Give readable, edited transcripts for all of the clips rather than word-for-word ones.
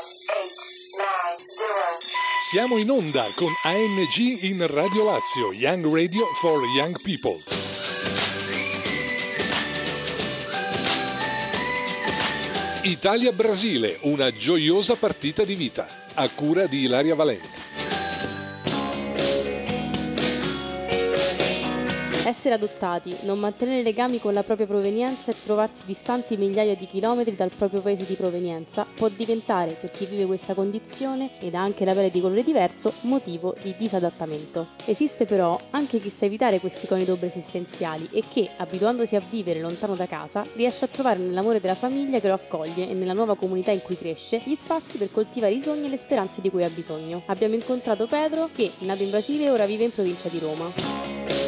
Siamo in onda con ANG in Radio Lazio, Young Radio for Young People. Italia-Brasile, una gioiosa partita di vita, a cura di Ilaria Valenti. Essere adottati, non mantenere legami con la propria provenienza e trovarsi distanti migliaia di chilometri dal proprio paese di provenienza può diventare, per chi vive questa condizione ed ha anche la pelle di colore diverso, motivo di disadattamento. Esiste però anche chi sa evitare questi coni d'ombra esistenziali e che, abituandosi a vivere lontano da casa, riesce a trovare nell'amore della famiglia che lo accoglie e nella nuova comunità in cui cresce gli spazi per coltivare i sogni e le speranze di cui ha bisogno. Abbiamo incontrato Pedro che, nato in Brasile, ora vive in provincia di Roma.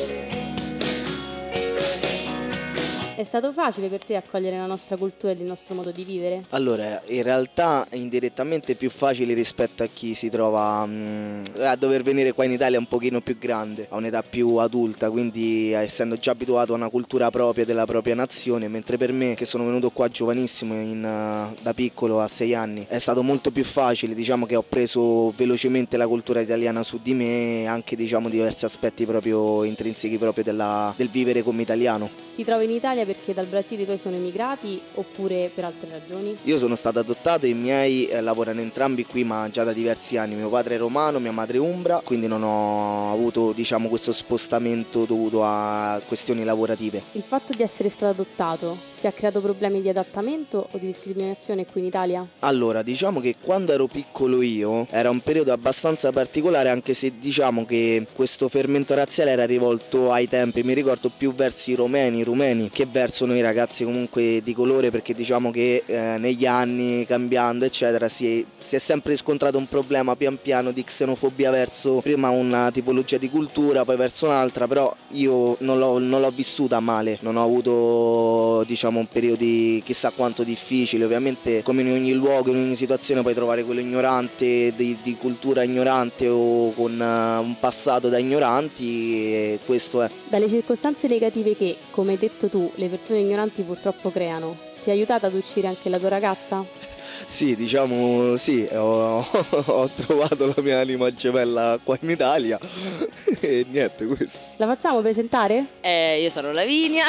È stato facile per te accogliere la nostra cultura e il nostro modo di vivere? Allora, in realtà indirettamente è più facile rispetto a chi si trova a dover venire qua in Italia un pochino più grande, a un'età più adulta, quindi essendo già abituato a una cultura propria della propria nazione, mentre per me, che sono venuto qua giovanissimo, da piccolo a 6 anni, è stato molto più facile, diciamo che ho preso velocemente la cultura italiana su di me e anche diversi aspetti proprio intrinseci proprio del vivere come italiano. Ti trovi in Italia perché dal Brasile i tuoi sono emigrati oppure per altre ragioni? Io sono stato adottato e i miei lavorano entrambi qui ma già da diversi anni. Mio padre è romano, mia madre è umbra, quindi non ho avuto questo spostamento dovuto a questioni lavorative. Il fatto di essere stato adottato ti ha creato problemi di adattamento o di discriminazione qui in Italia? Allora, diciamo che quando ero piccolo io era un periodo abbastanza particolare, anche se diciamo che questo fermento razziale era rivolto ai tempi, mi ricordo, più verso i rumeni che verso noi ragazzi comunque di colore, perché diciamo che negli anni cambiando eccetera si è sempre riscontrato un problema pian piano di xenofobia verso prima una tipologia di cultura, poi verso un'altra, però io non l'ho vissuta male, non ho avuto periodi chissà quanto difficili. Ovviamente come in ogni luogo, in ogni situazione puoi trovare quello ignorante, di cultura ignorante o con un passato da ignoranti, e questo è. Dalle circostanze negative che, come hai detto tu, le persone ignoranti purtroppo creano, ti ha aiutato ad uscire anche la tua ragazza? Sì, ho trovato la mia anima gemella qua in Italia e niente, questo. La facciamo presentare? Io sono Lavinia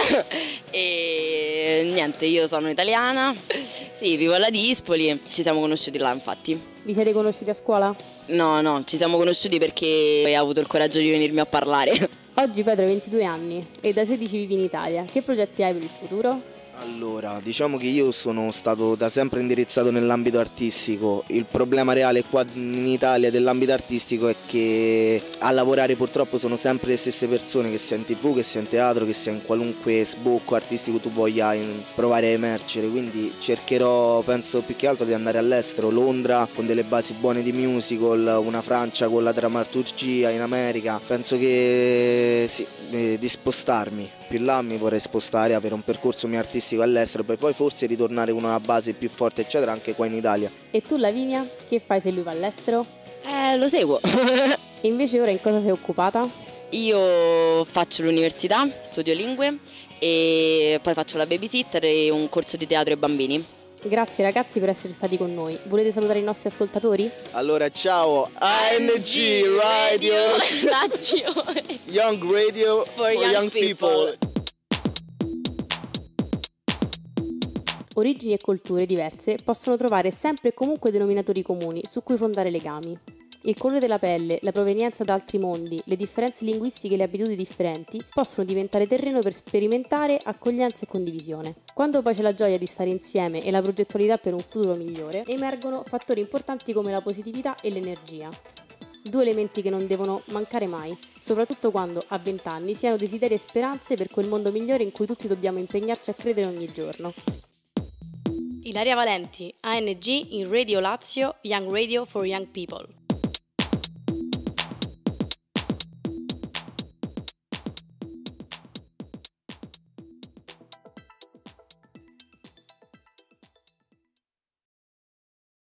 e niente, io sono italiana, sì, vivo alla Dispoli, ci siamo conosciuti là infatti. Vi siete conosciuti a scuola? No, ci siamo conosciuti perché hai avuto il coraggio di venirmi a parlare. Oggi Pedro ha 22 anni e da 16 vivi in Italia. Che progetti hai per il futuro? Allora, diciamo che io sono stato da sempre indirizzato nell'ambito artistico. Il problema reale qua in Italia dell'ambito artistico è che a lavorare purtroppo sono sempre le stesse persone, che sia in TV, che sia in teatro, che sia in qualunque sbocco artistico tu voglia provare a emergere. Quindi cercherò, penso più che altro, di andare all'estero, Londra con delle basi buone di musical, una Francia con la drammaturgia in America. Penso che sì, di spostarmi. Più in là mi vorrei spostare, avere un percorso mio artistico all'estero per poi forse ritornare con una base più forte eccetera anche qua in Italia. E tu Lavinia, che fai se lui va all'estero? Lo seguo. E invece ora in cosa sei occupata? Io faccio l'università, studio lingue e poi faccio la babysitter e un corso di teatro ai bambini. Grazie ragazzi per essere stati con noi. Volete salutare i nostri ascoltatori? Allora ciao, ANG Radio Lazio Young Radio for Young People. Origini e culture diverse possono trovare sempre e comunque denominatori comuni su cui fondare legami. Il colore della pelle, la provenienza da altri mondi, le differenze linguistiche e le abitudini differenti possono diventare terreno per sperimentare accoglienza e condivisione. Quando poi c'è la gioia di stare insieme e la progettualità per un futuro migliore, emergono fattori importanti come la positività e l'energia. 2 elementi che non devono mancare mai, soprattutto quando a 20 anni si hanno desideri e speranze per quel mondo migliore in cui tutti dobbiamo impegnarci a credere ogni giorno. Ilaria Valenti, ANG in Radio Lazio, Young Radio for Young People.